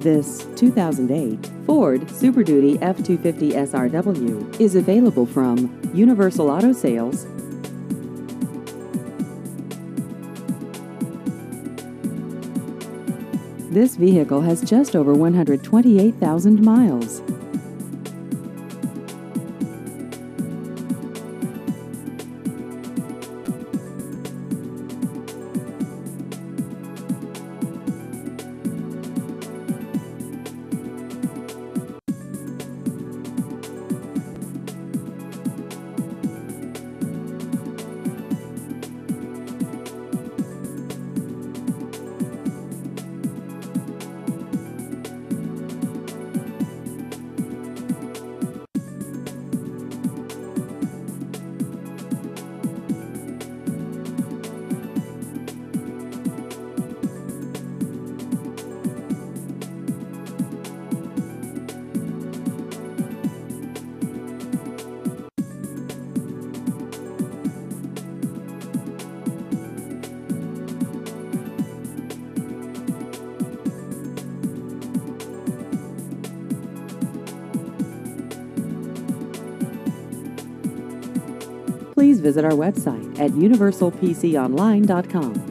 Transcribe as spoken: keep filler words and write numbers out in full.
This two thousand eight Ford Super Duty F two fifty S R W is available from Universal Auto Sales. This vehicle has just over one hundred twenty-eight thousand miles. Please visit our website at universal p c online dot com.